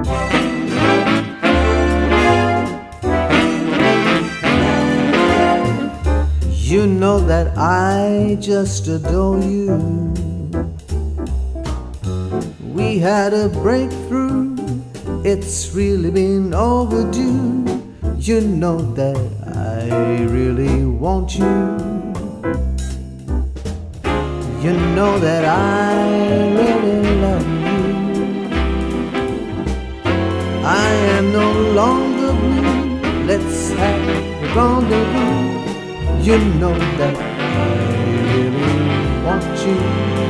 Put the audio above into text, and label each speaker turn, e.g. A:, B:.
A: You know that I just adore you. We had a breakthrough, it's really been overdue. You know that I really want you. You know that I really love you. I am no longer blue, let's have a rendezvous. You know that I really want you.